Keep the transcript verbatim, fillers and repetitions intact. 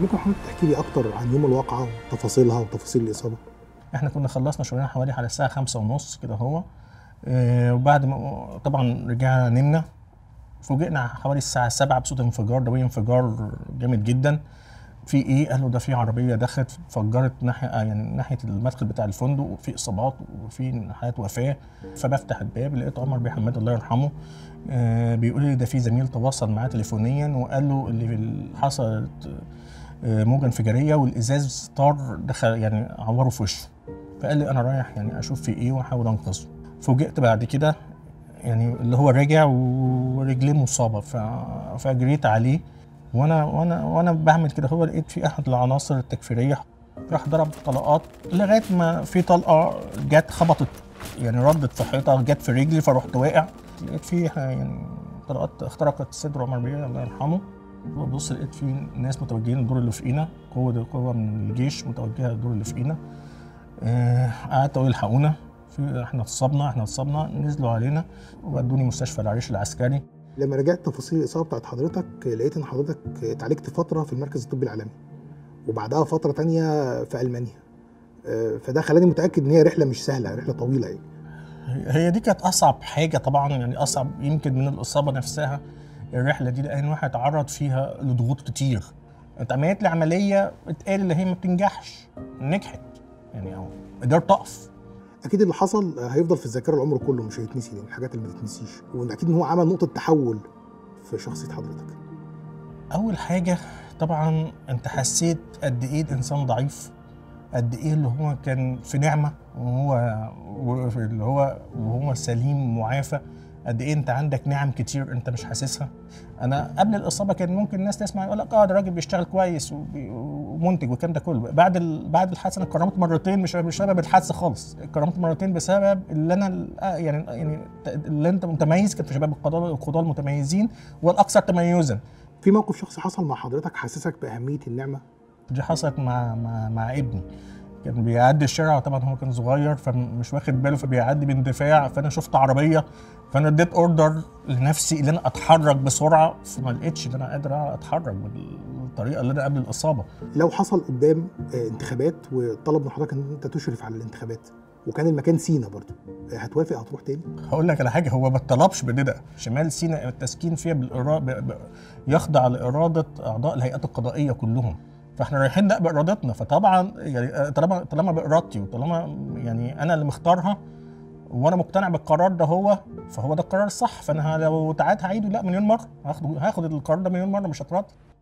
ممكن حضرتك تحكي لي اكتر عن يوم الواقعه وتفاصيلها وتفاصيل الاصابه؟ احنا كنا خلصنا شغلنا حوالي على الساعه خمسة ونص كده هو. اه وبعد ما طبعا رجعنا نمنا، فوجئنا حوالي الساعه سبعة بصوت انفجار، ده انفجار جامد جدا. في ايه؟ قالوا ده في عربيه دخلت فجرت ناحيه يعني ناحيه المدخل بتاع الفندق، وفي اصابات وفي حالات وفاه. فبفتح الباب لقيت عمر بيه حماد الله يرحمه آه بيقول لي ده في زميل تواصل معاه تليفونيا وقال له اللي حصلت آه موجه انفجاريه والازاز طار دخل يعني عوره في وشه. فقال لي انا رايح يعني اشوف في ايه واحاول انقذه. فوجئت بعد كده يعني اللي هو راجع ورجليه مصابه، فجريت عليه وانا وانا وانا بعمل كده هو لقيت في احد العناصر التكفيريه راح ضرب طلقات لغايه ما في طلقه جت خبطت يعني ردت في حيطه جت في رجلي فرحت واقع. لقيت في يعني طلقات اخترقت صدر عمر بيه الله يرحمه. ببص لقيت في ناس متوجهين الدور اللي فوقينا، قوه قوه من الجيش متوجهه الدور اللي فوقينا. آه قعدت اقول الحقونا، في احنا اتصابنا احنا اتصابنا نزلوا علينا وودوني مستشفى العريش العسكري. لما رجعت تفاصيل الاصابه بتاعت حضرتك لقيت ان حضرتك اتعالجت فتره في المركز الطبي العالمي وبعدها فتره تانية في المانيا، فده خلاني متاكد ان هي رحله مش سهله، رحله طويله يعني. هي دي كانت اصعب حاجه طبعا، يعني اصعب يمكن من الاصابه نفسها الرحله دي، لان الواحد اتعرض فيها لضغوط كتير. اتعملت لي عمليه اتقال اللي هي ما بتنجحش، نجحت يعني او قدرت اقف. اكيد اللي حصل هيفضل في الذاكره العمر كله، مش هيتنسي، من الحاجات اللي ما تتنسيش، واكيد ان هو عمل نقطه تحول في شخصيه حضرتك. اول حاجه طبعا انت حسيت قد ايه الانسان ضعيف، قد ايه اللي هو كان في نعمه وهو اللي هو وهو سليم معافى، قد ايه انت عندك نعم كتير انت مش حاسسها. انا قبل الاصابه كان ممكن الناس تسمع يقول لك اه ده راجل بيشتغل كويس ومنتج والكلام ده كله. بعد ال... بعد الحادثه انا اتكرمت مرتين، مش بسبب الحادثه خالص، اتكرمت مرتين بسبب اللي انا يعني يعني اللي انت متميز كان في شباب القضاه القضاه المتميزين والاكثر تميزا. في موقف شخصي حصل مع حضرتك حسسك باهميه النعمه؟ دي حصلت مع مع, مع ابني. كان بيعدي الشارع، طبعا هو كان صغير فمش واخد باله فبيعدي باندفاع، فانا شفت عربيه فانا اديت اوردر لنفسي ان انا اتحرك بسرعه، فما لقيتش ان انا قادر اتحرك بالطريقه اللي انا قبل الاصابه. لو حصل قدام انتخابات وطلب من حضرتك ان انت تشرف على الانتخابات وكان المكان سينا برضه، هتوافق هتروح تاني؟ هقول لك على حاجه، هو ما اتطلبش بندى. شمال سينا التسكين فيها بالإرادة يخضع لاراده اعضاء الهيئات القضائيه كلهم، فاحنا رايحين نقبل ارادتنا. فطبعا يعني طالما طالما بارادتي وطالما يعني انا اللي مختارها وانا مقتنع بالقرار ده هو فهو ده القرار الصح، فانا لو تعاد هعيده لا مليون مره، هاخد هاخد القرار ده مليون مره مش هتردد.